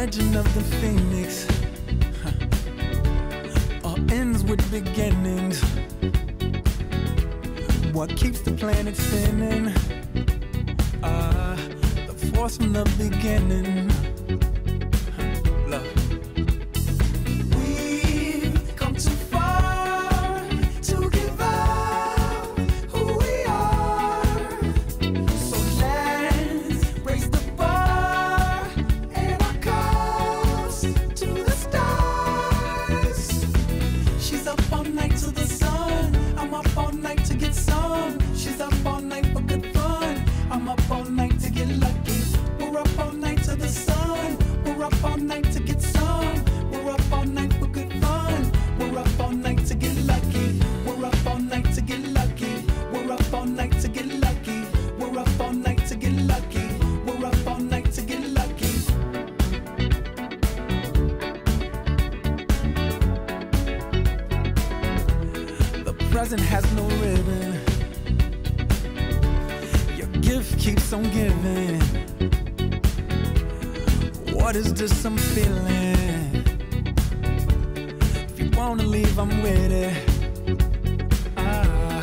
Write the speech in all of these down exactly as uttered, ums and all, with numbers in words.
legend of the phoenix, huh, all ends with beginnings. What keeps the planet spinning? Ah, the force from the beginning. Huh, love. We've come too far to give up who we are. So let's raise the bar and our cups to the stars. She's up all night to the sun. I'm up all night to get some. She's up all night for good fun. I'm up all night to get lucky. We're up all night to the sun. We're up all night to get some. We're up all night for good fun. We're up all night to get lucky. We're up all night to get lucky. We're up all night to get lucky. We're up all night to get lucky. We're up all night to get lucky. The present has no ribbon. Your gift keeps on giving. What is this I'm feeling? If you wanna leave, I'm with it. Ah.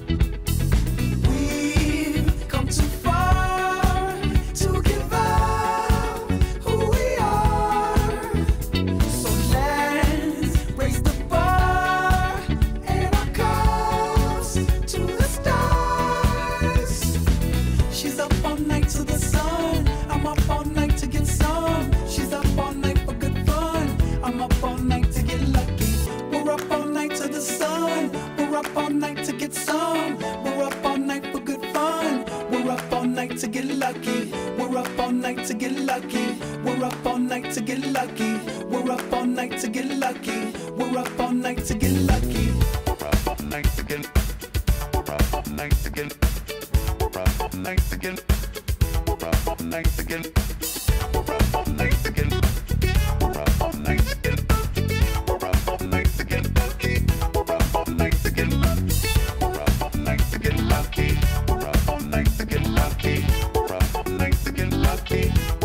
We've come too far to give up who we are. So let's raise the bar and our cups to the stars. She's up all night to the sun. I'm up all night to get some. She's up all night for good fun. I'm up all night to get lucky. We're up all night to the sun. We're up all night to get some. We're up all night for good fun. We're up all night to get lucky. We're up all night to get lucky. We're up all night to get lucky. We're up all night to get lucky. We're up all night to get lucky. We're up all night to get. We're up all night to get. We're up all night to get. We're up all night to get. We're up all night to get. We're up all night to get. We're up all night to get lucky. We're up all night to get lucky. We're up all night to get lucky. We're up all night to get lucky. We're up all night to get lucky.